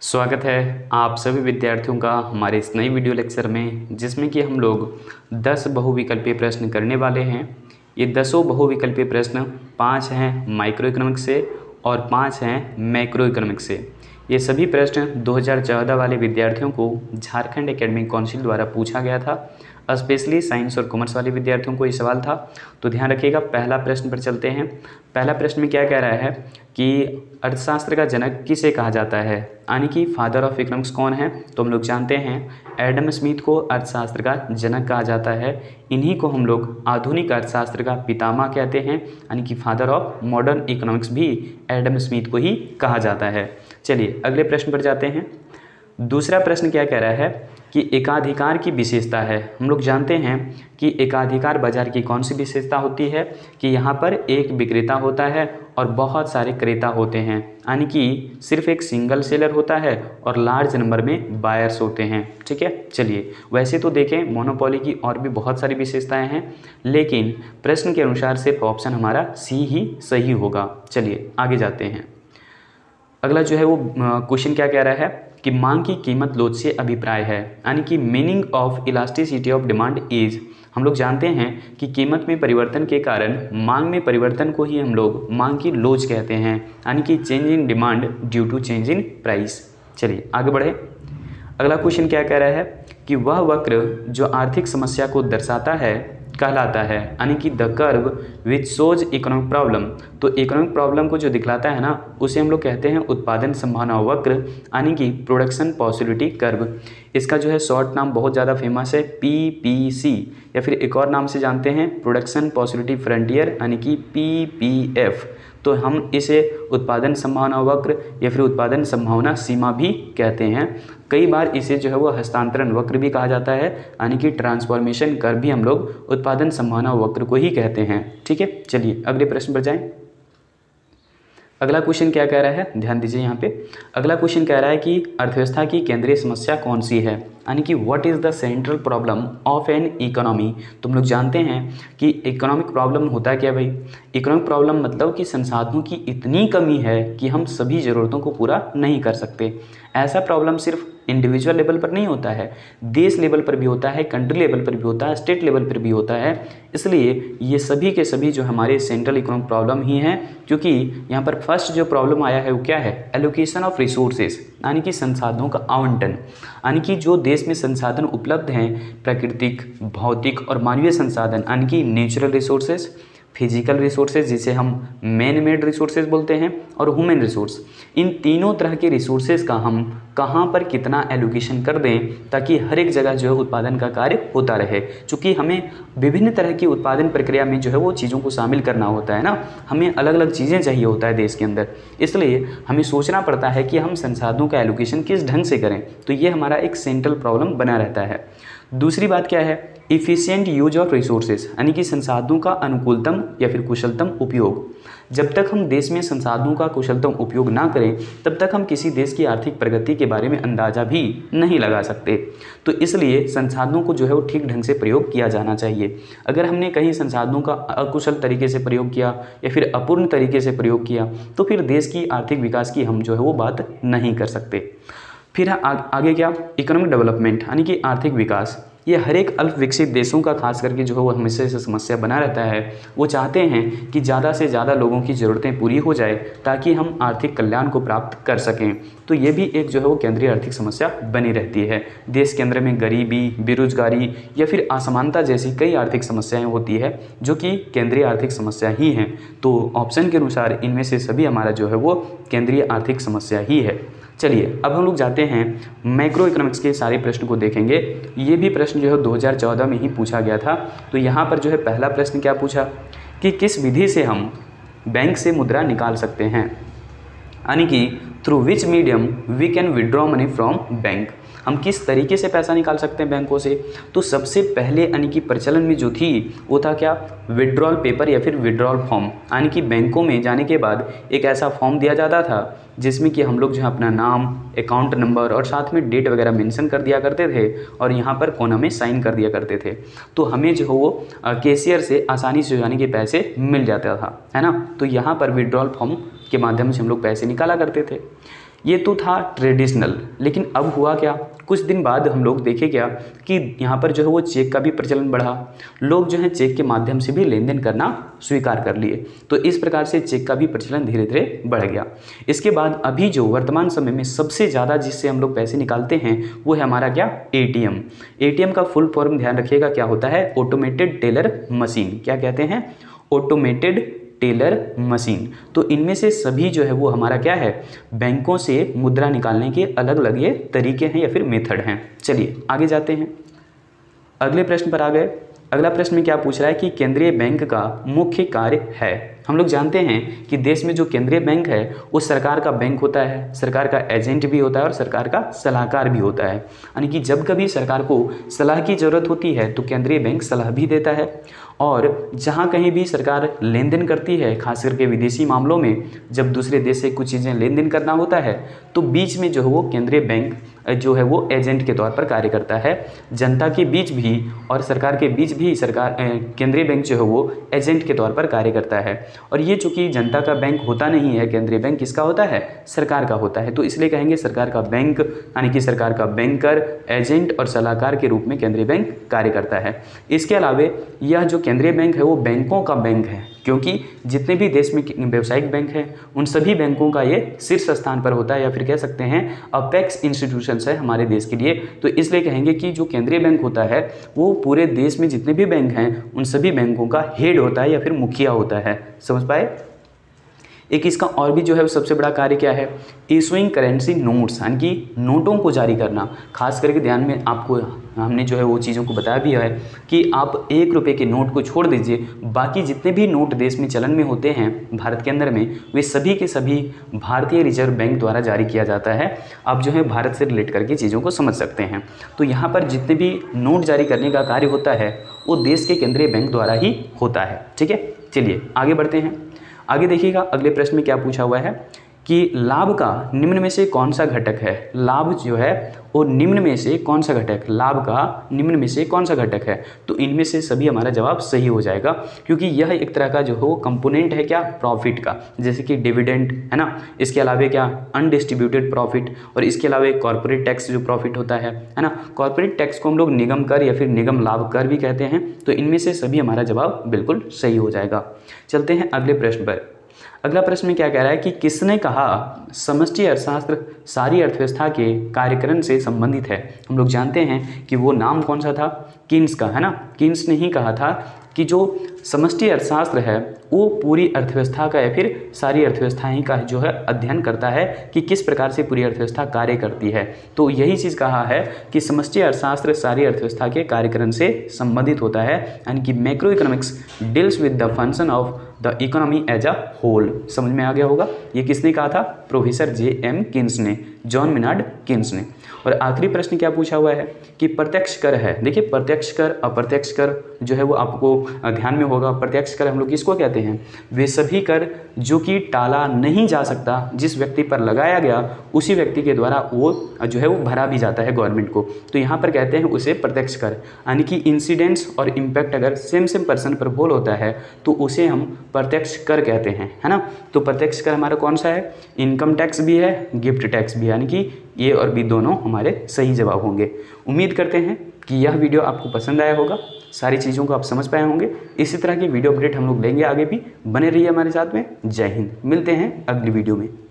स्वागत है आप सभी विद्यार्थियों का हमारे इस नई वीडियो लेक्चर में, जिसमें कि हम लोग 10 बहुविकल्पीय प्रश्न करने वाले हैं। ये 10 बहुविकल्पीय प्रश्न 5 हैं माइक्रो इकोनॉमिक्स से और 5 हैं मैक्रो इकोनॉमिक्स से। ये सभी प्रश्न 2014 वाले विद्यार्थियों को झारखंड एकेडमिक काउंसिल द्वारा पूछा गया था। स्पेशली साइंस और कॉमर्स वाले विद्यार्थियों को ये सवाल था, तो ध्यान रखिएगा। पहला प्रश्न पर चलते हैं। पहला प्रश्न में क्या कह रहा है कि अर्थशास्त्र का जनक किसे कहा जाता है, यानी कि फादर ऑफ इकोनॉमिक्स कौन है। तो हम लोग जानते हैं एडम स्मिथ को अर्थशास्त्र का जनक कहा जाता है। इन्हीं को हम लोग आधुनिक अर्थशास्त्र का पितामह कहते हैं, यानी कि फादर ऑफ मॉडर्न इकोनॉमिक्स भी एडम स्मिथ को ही कहा जाता है। चलिए अगले प्रश्न पर जाते हैं। दूसरा प्रश्न क्या कह रहा है कि एकाधिकार की विशेषता है। हम लोग जानते हैं कि एकाधिकार बाजार की कौन सी विशेषता होती है कि यहाँ पर एक विक्रेता होता है और बहुत सारे क्रेता होते हैं, यानी कि सिर्फ एक सिंगल सेलर होता है और लार्ज नंबर में बायर्स होते हैं। ठीक है, चलिए वैसे तो देखें मोनोपोली की और भी बहुत सारी विशेषताएं हैं, लेकिन प्रश्न के अनुसार सिर्फ ऑप्शन हमारा सी ही सही होगा। चलिए आगे जाते हैं। अगला जो है वो क्वेश्चन क्या कह रहा है कि मांग की कीमत लोच से अभिप्राय है, यानी कि meaning of elasticity of demand is. हम लोग जानते हैं कि कीमत में परिवर्तन के कारण मांग में परिवर्तन को ही हम लोग मांग की लोच कहते हैं, यानी कि change in demand due to change in price. चलिए आगे बढ़े। अगला क्वेश्चन क्या कह रहा है कि वह वक्र जो आर्थिक समस्या को दर्शाता है कहलाता है, यानी कि the curve which shows economic problem. तो इकोनॉमिक प्रॉब्लम को जो दिखलाता है ना, उसे हम लोग कहते हैं उत्पादन संभावना वक्र, यानी कि प्रोडक्शन पॉसिबिलिटी कर्व। इसका जो है शॉर्ट नाम बहुत ज़्यादा फेमस है PPC, या फिर एक और नाम से जानते हैं प्रोडक्शन पॉसिबिलिटी फ्रंटियर, यानी कि PPF। तो हम इसे उत्पादन संभावना वक्र या फिर उत्पादन संभावना सीमा भी कहते हैं। कई बार इसे जो है वो हस्तांतरण वक्र भी कहा जाता है, यानी कि ट्रांसफॉर्मेशन कर्व भी हम लोग उत्पादन संभावना वक्र को ही कहते हैं। ठीक है, चलिए अगले प्रश्न पर जाएं। अगला क्वेश्चन क्या कह रहा है, ध्यान दीजिए यहाँ पे। अगला क्वेश्चन कह रहा है कि अर्थव्यवस्था की केंद्रीय समस्या कौन सी है, यानी कि what is the central problem of an economy. तो हम लोग जानते हैं कि इकोनॉमिक प्रॉब्लम होता क्या भाई। इकोनॉमिक प्रॉब्लम मतलब कि संसाधनों की इतनी कमी है कि हम सभी ज़रूरतों को पूरा नहीं कर सकते। ऐसा प्रॉब्लम सिर्फ इंडिविजुअल लेवल पर नहीं होता है, देश लेवल पर भी होता है, कंट्री लेवल पर भी होता है, स्टेट लेवल पर भी होता है। इसलिए ये सभी के सभी जो हमारे सेंट्रल इकोनॉमिक प्रॉब्लम ही हैं, क्योंकि यहाँ पर फर्स्ट जो प्रॉब्लम आया है वो क्या है, एलोकेशन ऑफ रिसोर्सेज, यानी कि संसाधनों का आवंटन। यानी कि जो देश में संसाधन उपलब्ध हैं, प्राकृतिक, भौतिक और मानवीय संसाधन, यानी कि नेचुरल रिसोर्सेज, फिजिकल रिसोर्सेज जिसे हम मैन मेड रिसोर्सेज बोलते हैं, और ह्यूमन रिसोर्स, इन तीनों तरह के रिसोर्सेज का हम कहाँ पर कितना एलोकेशन कर दें ताकि हर एक जगह जो है उत्पादन का कार्य होता रहे। चूँकि हमें विभिन्न तरह की उत्पादन प्रक्रिया में जो है वो चीज़ों को शामिल करना होता है ना, हमें अलग अलग चीज़ें चाहिए होता है देश के अंदर, इसलिए हमें सोचना पड़ता है कि हम संसाधनों का एलोकेशन किस ढंग से करें। तो ये हमारा एक सेंट्रल प्रॉब्लम बना रहता है। दूसरी बात क्या है, इफ़िशिएंट यूज ऑफ रिसोर्सेज, यानी कि संसाधनों का अनुकूलतम या फिर कुशलतम उपयोग। जब तक हम देश में संसाधनों का कुशलतम उपयोग ना करें, तब तक हम किसी देश की आर्थिक प्रगति के बारे में अंदाजा भी नहीं लगा सकते। तो इसलिए संसाधनों को जो है वो ठीक ढंग से प्रयोग किया जाना चाहिए। अगर हमने कहीं संसाधनों का अकुशल तरीके से प्रयोग किया या फिर अपूर्ण तरीके से प्रयोग किया, तो फिर देश की आर्थिक विकास की हम जो है वो बात नहीं कर सकते। फिर आगे क्या, इकोनॉमिक डेवलपमेंट, यानी कि आर्थिक विकास। ये हर एक अल्प विकसित देशों का खास करके जो है वो हमेशा से समस्या बना रहता है। वो चाहते हैं कि ज़्यादा से ज़्यादा लोगों की ज़रूरतें पूरी हो जाए ताकि हम आर्थिक कल्याण को प्राप्त कर सकें। तो ये भी एक जो है वो केंद्रीय आर्थिक समस्या बनी रहती है। देश के अंदर में गरीबी, बेरोजगारी या फिर असमानता जैसी कई आर्थिक समस्याएँ होती है जो कि केंद्रीय आर्थिक समस्या ही हैं। तो ऑप्शन के अनुसार इनमें से सभी हमारा जो है वो केंद्रीय आर्थिक समस्या ही है। चलिए अब हम लोग जाते हैं मैक्रो इकोनॉमिक्स के सारे प्रश्न को देखेंगे। ये भी प्रश्न जो है 2014 में ही पूछा गया था। तो यहाँ पर जो है पहला प्रश्न क्या पूछा कि किस विधि से हम बैंक से मुद्रा निकाल सकते हैं, यानी कि through which medium we can withdraw money from bank. हम किस तरीके से पैसा निकाल सकते हैं बैंकों से। तो सबसे पहले यानी कि प्रचलन में जो थी वो था क्या, विड्रॉल पेपर या फिर विड्रॉल फॉर्म, यानी कि बैंकों में जाने के बाद एक ऐसा फॉर्म दिया जाता था जिसमें कि हम लोग जो है अपना नाम, अकाउंट नंबर और साथ में डेट वगैरह मेंशन कर दिया करते थे और यहाँ पर कोना में साइन कर दिया करते थे। तो हमें जो है वो कैशियर से आसानी से यानी कि पैसे मिल जाता था, है ना। तो यहाँ पर विड्रॉल फॉर्म के माध्यम से हम लोग पैसे निकाला करते थे। ये तो था ट्रेडिशनल, लेकिन अब हुआ क्या, कुछ दिन बाद हम लोग देखे क्या कि यहाँ पर जो है वो चेक का भी प्रचलन बढ़ा। लोग जो है चेक के माध्यम से भी लेन देन करना स्वीकार कर लिए। तो इस प्रकार से चेक का भी प्रचलन धीरे धीरे बढ़ गया। इसके बाद अभी जो वर्तमान समय में सबसे ज़्यादा जिससे हम लोग पैसे निकालते हैं वो है हमारा क्या, एटीएम। एटीएम का फुल फॉर्म ध्यान रखिएगा क्या होता है, ऑटोमेटेड टेलर मशीन। क्या कहते हैं, ऑटोमेटेड टेलर मशीन। तो इनमें से सभी जो है वो हमारा क्या है, बैंकों से मुद्रा निकालने के अलग अलग ये तरीके हैं या फिर मेथड हैं। चलिए आगे जाते हैं, अगले प्रश्न पर आ गए। अगला प्रश्न में क्या पूछ रहा है कि केंद्रीय बैंक का मुख्य कार्य है। हम लोग जानते हैं कि देश में जो केंद्रीय बैंक है वो सरकार का बैंक होता है, सरकार का एजेंट भी होता है और सरकार का सलाहकार भी होता है। यानी कि जब कभी सरकार को सलाह की ज़रूरत होती है तो केंद्रीय बैंक सलाह भी देता है, और जहाँ कहीं भी सरकार लेन देन करती है, खास करके विदेशी मामलों में जब दूसरे देश से कुछ चीज़ें लेन देन करना होता है तो बीच में जो है वो केंद्रीय बैंक जो है वो एजेंट के तौर पर कार्य करता है। जनता के बीच भी और सरकार के बीच भी सरकार केंद्रीय बैंक जो है वो एजेंट के तौर पर कार्य करता है। और ये चूँकि जनता का बैंक होता नहीं है, केंद्रीय बैंक किसका होता है, सरकार का होता है, तो इसलिए कहेंगे सरकार का बैंक, यानी कि सरकार का बैंकर, एजेंट और सलाहकार के रूप में केंद्रीय बैंक कार्य करता है। इसके अलावा यह जो केंद्रीय बैंक है वो बैंकों का बैंक है, क्योंकि जितने भी देश में व्यावसायिक बैंक हैं उन सभी बैंकों का ये शीर्ष स्थान पर होता है, या फिर कह सकते हैं अपेक्स इंस्टीट्यूशंस है हमारे देश के लिए। तो इसलिए कहेंगे कि जो केंद्रीय बैंक होता है वो पूरे देश में जितने भी बैंक हैं उन सभी बैंकों का हेड होता है या फिर मुखिया होता है। समझ पाए। एक इसका और भी जो है सबसे बड़ा कार्य क्या है, इशूइंग करेंसी नोट्स, यानी कि नोटों को जारी करना। खास करके ध्यान में आपको हमने जो है वो चीज़ों को बताया भी है कि आप 1 रुपये के नोट को छोड़ दीजिए, बाकी जितने भी नोट देश में चलन में होते हैं भारत के अंदर में, वे सभी के सभी भारतीय रिजर्व बैंक द्वारा जारी किया जाता है। आप जो है भारत से रिलेट करके चीज़ों को समझ सकते हैं। तो यहाँ पर जितने भी नोट जारी करने का कार्य होता है वो देश के केंद्रीय बैंक द्वारा ही होता है। ठीक है, चलिए आगे बढ़ते हैं। आगे देखिएगा अगले प्रश्न में क्या पूछा हुआ है कि लाभ का निम्न में से कौन सा घटक है। लाभ जो है वो निम्न में से कौन सा घटक, लाभ का निम्न में से कौन सा घटक है। तो इनमें से सभी हमारा जवाब सही हो जाएगा, क्योंकि यह एक तरह का जो है वो कंपोनेंट है क्या, प्रॉफिट का, जैसे कि डिविडेंड है ना, इसके अलावा क्या अनडिस्ट्रीब्यूटेड प्रॉफिट, और इसके अलावा कॉर्पोरेट टैक्स जो प्रॉफिट होता है ना। कॉर्पोरेट टैक्स को हम लोग निगम कर या फिर निगम लाभ कर भी कहते हैं। तो इनमें से सभी हमारा जवाब बिल्कुल सही हो जाएगा। चलते हैं अगले प्रश्न पर। अगला प्रश्न में क्या कह रहा है कि किसने कहा समष्टि अर्थशास्त्र सारी अर्थव्यवस्था के कार्यकरण से संबंधित है। हम लोग जानते हैं कि वो नाम कौन सा था, कीन्स का, है ना। कीन्स ने ही कहा था कि जो समष्टि अर्थशास्त्र है वो पूरी अर्थव्यवस्था का या फिर सारी अर्थव्यवस्थाएं का जो है अध्ययन करता है कि किस प्रकार से पूरी अर्थव्यवस्था कार्य करती है। तो यही चीज़ कहा है कि समष्टि अर्थशास्त्र सारी अर्थव्यवस्था के कार्यकरण से संबंधित होता है, यानी कि macro economics deals with the function of the economy as a whole. समझ में आ गया होगा। ये किसने कहा था, प्रोफेसर J.M. कीन्स ने, जॉन मेनार्ड कीन्स ने। और आखिरी प्रश्न क्या पूछा हुआ है कि प्रत्यक्ष कर है। देखिए प्रत्यक्ष कर अप्रत्यक्ष कर जो है वो आपको ध्यान में होगा। प्रत्यक्ष कर हम लोग किसको कहते हैं, वे सभी कर जो कि टाला नहीं जा सकता, जिस व्यक्ति पर लगाया गया उसी व्यक्ति के द्वारा वो जो है वो भरा भी जाता है गवर्नमेंट को। तो यहाँ पर कहते हैं उसे प्रत्यक्ष कर, यानी कि इंसिडेंट्स और इम्पैक्ट अगर सेम पर्सन पर बोल होता है तो उसे हम प्रत्यक्ष कर कहते हैं, है ना। तो प्रत्यक्ष कर हमारा कौन सा है, इनकम टैक्स भी है, गिफ्ट टैक्स भी, यानी कि ये और भी दोनों हमारे सही जवाब होंगे। उम्मीद करते हैं कि यह वीडियो आपको पसंद आया होगा, सारी चीज़ों को आप समझ पाए होंगे। इसी तरह की वीडियो अपडेट हम लोग लेंगे आगे भी, बने रहिए हमारे साथ में। जय हिंद, मिलते हैं अगली वीडियो में।